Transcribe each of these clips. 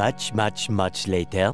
much later.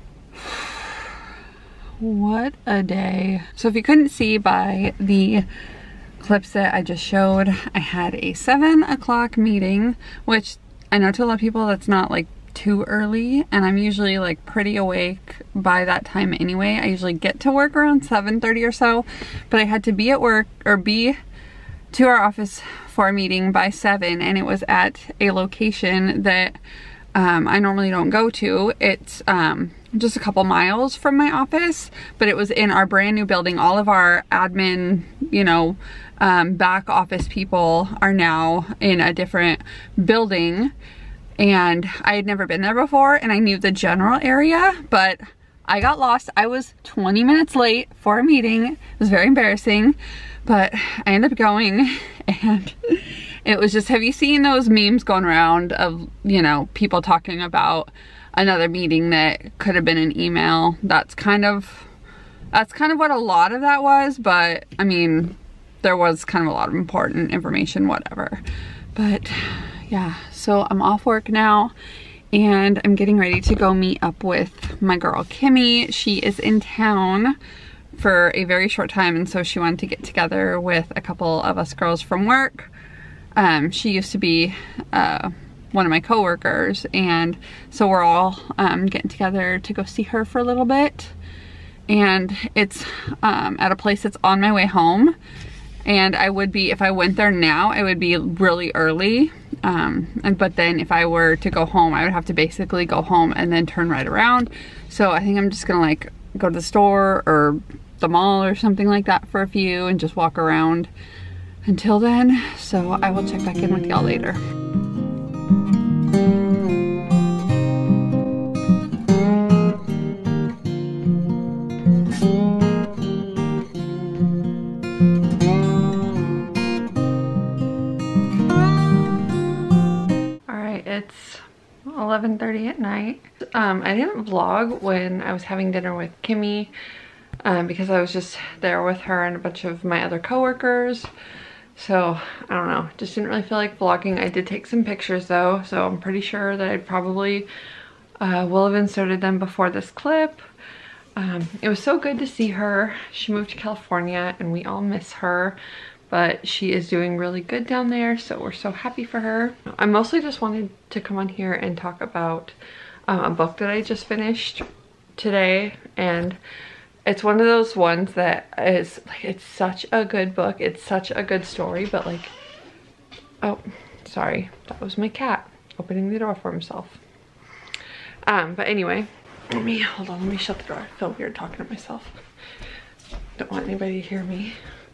What a day. So if you couldn't see by the clips that I just showed, I had a 7 o'clock meeting, which I know to a lot of people that's not like too early, and I'm usually like pretty awake by that time anyway. I usually get to work around 7:30 or so, but I had to be at work or be to our office for a meeting by 7, and it was at a location that I normally don't go to. It's just a couple miles from my office, but it was in our brand new building. All of our admin, you know, back office people are now in a different building, and I had never been there before, and I knew the general area, but I got lost. I was 20 minutes late for a meeting. It was very embarrassing, but I ended up going, and it was just, have you seen those memes going around of, you know, people talking about another meeting that could have been an email? That's kind of what a lot of that was, but I mean, there was kind of a lot of important information, whatever. But yeah, so I'm off work now, and I'm getting ready to go meet up with my girl Kimmy. She is in town for a very short time, and so she wanted to get together with a couple of us girls from work. She used to be one of my coworkers, and so we're all getting together to go see her for a little bit. And it's at a place that's on my way home, and I would be, if I went there now, I would be really early. But then if I were to go home, I would have to basically go home and then turn right around. So I think I'm just gonna like go to the store or the mall or something like that for a few and just walk around until then. So I will check back in with y'all later. It's 11:30 at night. I didn't vlog when I was having dinner with Kimmy because I was just there with her and a bunch of my other coworkers. So I don't know, just didn't really feel like vlogging. I did take some pictures though, so I'm pretty sure that I probably will have inserted them before this clip. It was so good to see her. She moved to California and we all miss her, but she is doing really good down there, so we're so happy for her. I mostly just wanted to come on here and talk about a book that I just finished today, and it's one of those ones that is like, it's such a good book, it's such a good story, but like, oh, sorry, that was my cat opening the door for himself. But anyway, let me shut the door. I feel weird talking to myself. Don't want anybody to hear me.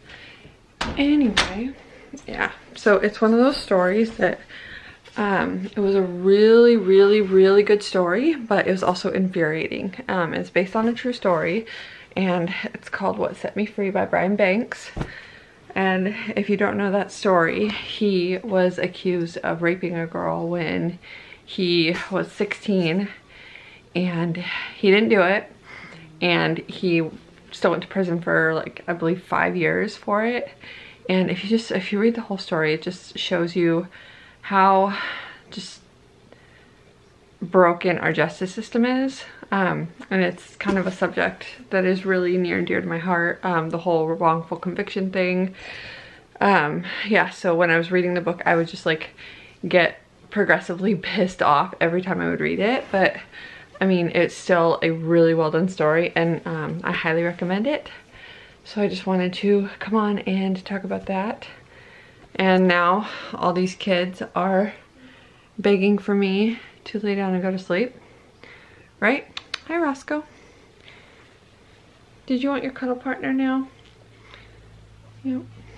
Anyway, yeah, so it's one of those stories that it was a really good story, but it was also infuriating. It's based on a true story, and it's called What Set Me Free by Brian Banks. And if you don't know that story, he was accused of raping a girl when he was 16, and he didn't do it, and he still went to prison for like, I believe 5 years for it. And if you read the whole story, it just shows you how just broken our justice system is. And it's kind of a subject that is really near and dear to my heart, the whole wrongful conviction thing. Yeah, so when I was reading the book, I would just like get progressively pissed off every time I would read it. But I mean, it's still a really well done story, and I highly recommend it. So I just wanted to come on and talk about that. And now all these kids are begging for me to lay down and go to sleep. Right? Hi, Roscoe. Did you want your cuddle partner now? Yep.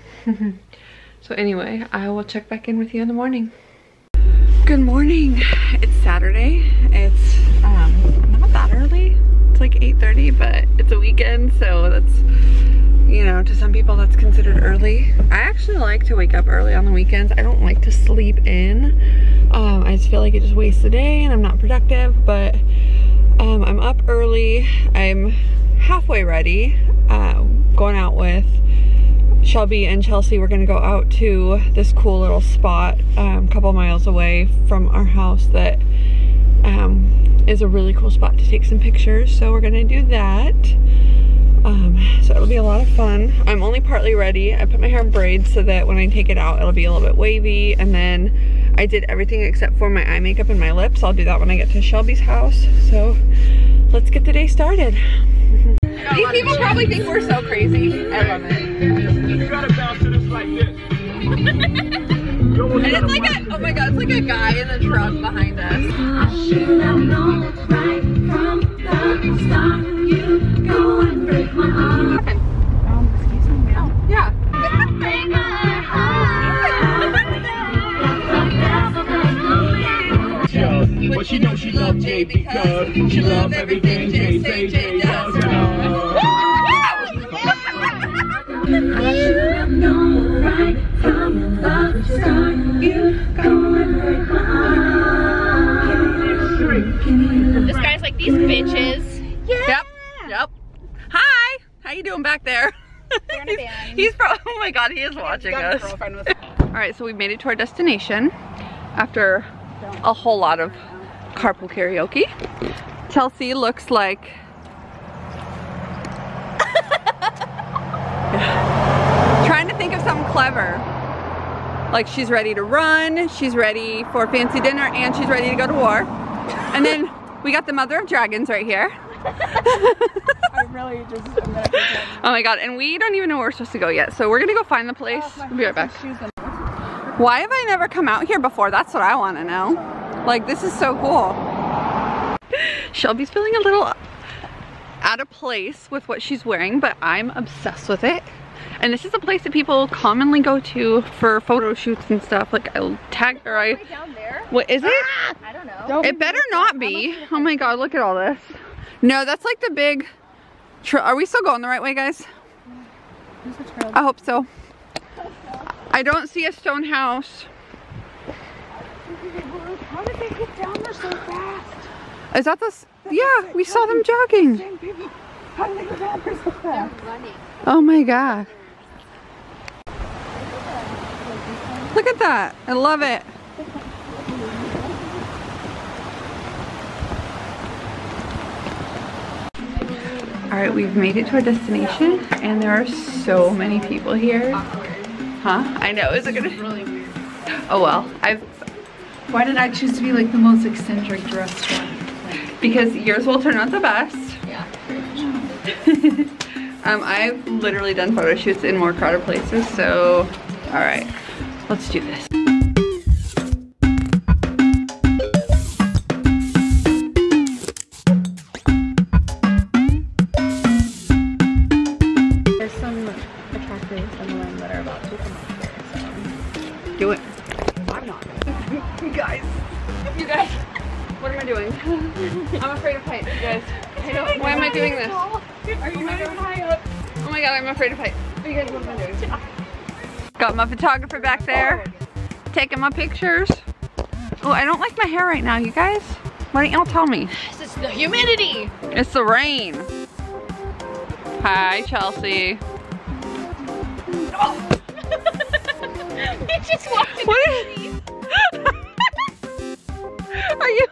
So anyway, I will check back in with you in the morning. Good morning. It's Saturday. It's not that early. It's like 8:30, but it's a weekend, so that's, you know, to some people that's considered early. I actually like to wake up early on the weekends. I don't like to sleep in. I just feel like it just wastes the day and I'm not productive, but I'm up early. I'm halfway ready, going out with Shelby and Chelsea. We're gonna go out to this cool little spot a couple miles away from our house that is a really cool spot to take some pictures. So we're gonna do that. So it'll be a lot of fun. I'm only partly ready. I put my hair in braids so that when I take it out, it'll be a little bit wavy. And then I did everything except for my eye makeup and my lips. I'll do that when I get to Shelby's house. So let's get the day started. These people probably think we're so crazy. I love it. You gotta bounce it like this. And it's like a, oh my god, it's like a guy in the truck behind us. I should have known right from the start. You go and break my heart. Excuse me, ma'am. Yeah. Break my heart. But she knows she loves Jay because she loves everything Jay say Jay does. I should have known right from the start. You go and break my heart. This guy's like, these bitches. Yeah. Yep. Hi. How you doing back there? He's probably, oh my god, he is watching us. All right, so we made it to our destination after a whole lot of carpool karaoke. Chelsea looks like trying to think of something clever. Like she's ready to run, she's ready for fancy dinner, and she's ready to go to war. And then we got the mother of dragons right here. I'm really just, I'm gonna oh my god, and we don't even know where we're supposed to go yet. So we're gonna go find the place. We'll be right back. Why have I never come out here before? That's what I want to know. Like, this is so cool. Shelby's feeling a little out of place with what she's wearing, but I'm obsessed with it. And this is a place that people commonly go to for photo shoots and stuff. Like, I'll tag, or I... down there? What is it? I don't know. It better not be. Oh my god, look at all this. No, that's like the big... Are we still going the right way, guys? I hope so. I don't see a stone house. How did they get down there so fast? Is that the... Yeah, we saw them jogging. How did they get down there so fast? Running. Oh my god. Look at that. I love it. Alright, we've made it to our destination and there are so many people here. Huh? I know, is it gonna... Really weird. Oh well, Why did I choose to be like the most eccentric dressed one? because yours will turn out the best. Yeah. I've literally done photo shoots in more crowded places, so alright, let's do this. There's some attractive women that are about to come up here, so. Do it. I'm not. You guys, what am I doing? I'm afraid of heights, you guys. Why am I doing this? Are you not going high up? Oh my god, I'm afraid of heights. You guys, what am I doing? Got my photographer back there, taking my pictures. Oh, I don't like my hair right now, you guys. Why don't y'all tell me? This is the humidity. It's the rain. Hi, Chelsea. Oh. He just walked in. What are you?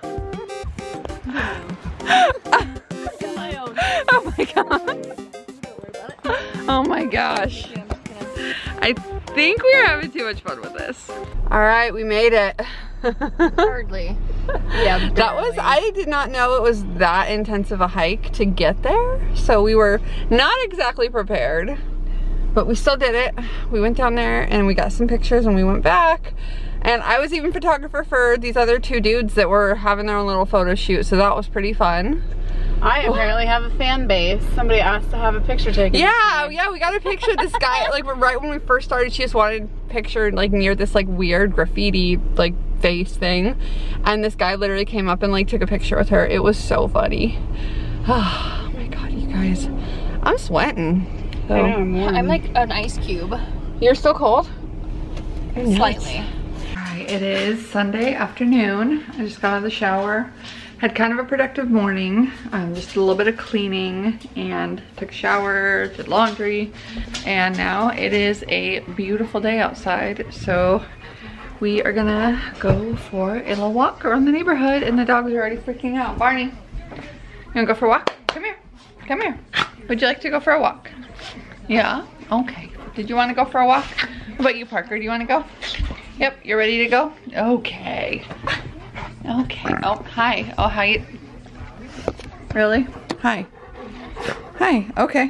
Oh my god. Oh my gosh. I think we are having too much fun with this. All right, we made it. Hardly. Yeah. That was, I did not know it was that intense of a hike to get there. So we were not exactly prepared, but we still did it. We went down there and we got some pictures and we went back. And I was even photographer for these other two dudes that were having their own little photo shoot. So that was pretty fun. I apparently have a fan base. Somebody asked to have a picture taken. Yeah, we got a picture of this guy, like right when we first started, she just wanted a picture like near this like weird graffiti like face thing. And this guy literally came up and like took a picture with her. It was so funny. Oh my god, you guys. I'm sweating. So. I know, I'm like an ice cube. You're still cold? Slightly. Alright, it is Sunday afternoon. I just got out of the shower. Had kind of a productive morning, just a little bit of cleaning and took a shower, did laundry, and now it is a beautiful day outside. So we are gonna go for a little walk around the neighborhood and the dogs are already freaking out. Barney, you wanna go for a walk? Come here, come here. Would you like to go for a walk? Yeah, okay. Did you wanna go for a walk? How about you, Parker? Do you wanna go? Yep, you're ready to go? Okay. Okay, oh, hi. Oh, hi. Really? Hi. Hi, okay.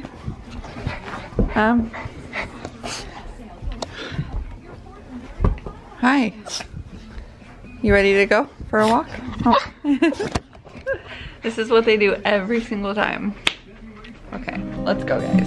Hi. You ready to go for a walk? Oh. This is what they do every single time. Okay, let's go, guys.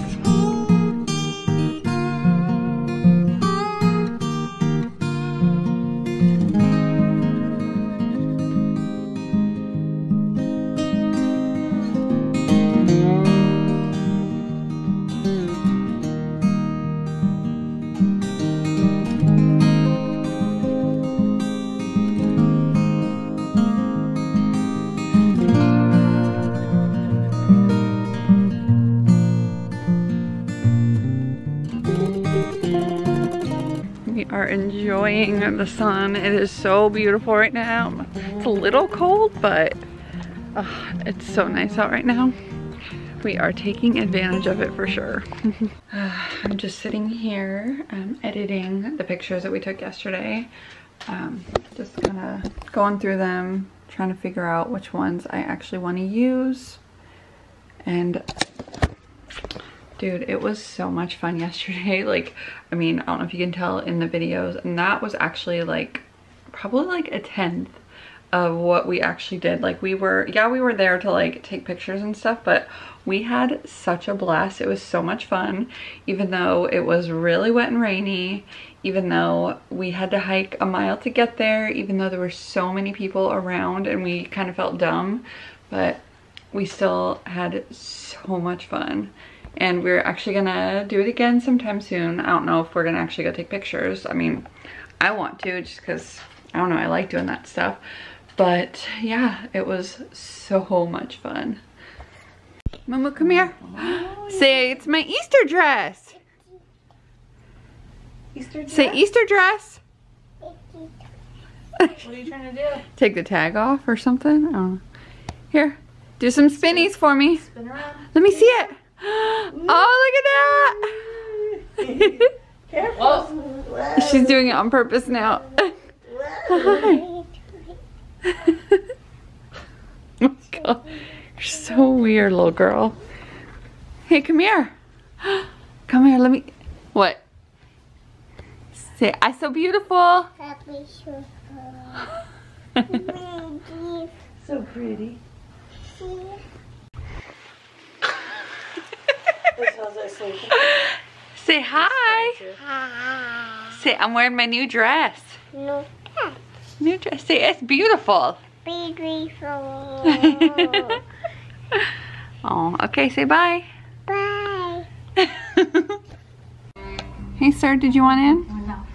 We are enjoying the sun. It is so beautiful right now. It's a little cold, but it's so nice out right now. We are taking advantage of it for sure. I'm just sitting here editing the pictures that we took yesterday. Just kind of going through them, trying to figure out which ones I actually want to use. And dude, it was so much fun yesterday. Like, I mean, I don't know if you can tell in the videos, and that was actually like probably like a 10th of what we actually did. Like we were there to like take pictures and stuff, but we had such a blast. It was so much fun, even though it was really wet and rainy, even though we had to hike a mile to get there, even though there were so many people around and we kind of felt dumb, but we still had so much fun. And we're actually gonna do it again sometime soon. I don't know if we're gonna actually go take pictures. I mean, I want to, just because, I don't know, I like doing that stuff. But yeah, it was so much fun. Momo, come here. Say, it's my Easter dress. Easter dress? Say Easter dress. What are you trying to do? Take the tag off or something? I don't know. Here, do some spinnies for me. Spin around. Let me see it. Oh, look at that. Careful. She's doing it on purpose now. Hi. Oh my God. You're so weird, little girl. Hey, come here. Come here, let me. What? Say, I so beautiful. So pretty. Say hi. Say, I'm wearing my new dress. No, New dress. Say, it's beautiful. beautiful. Oh, okay, say bye. Bye. Hey, sir, did you want in?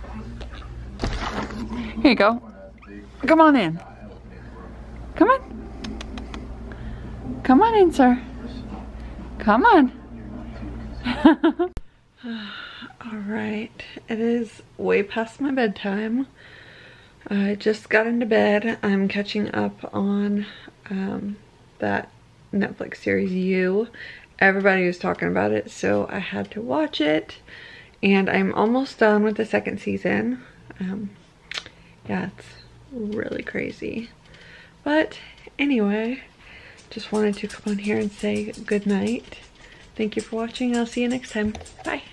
Here you go. Come on in. Come on. Come on in, sir. Come on. All right, it is way past my bedtime. I just got into bed. I'm catching up on that Netflix series You. Everybody was talking about it, so I had to watch it. And I'm almost done with the second season. Yeah, it's really crazy. But anyway, just wanted to come on here and say good night. Thank you for watching. I'll see you next time. Bye.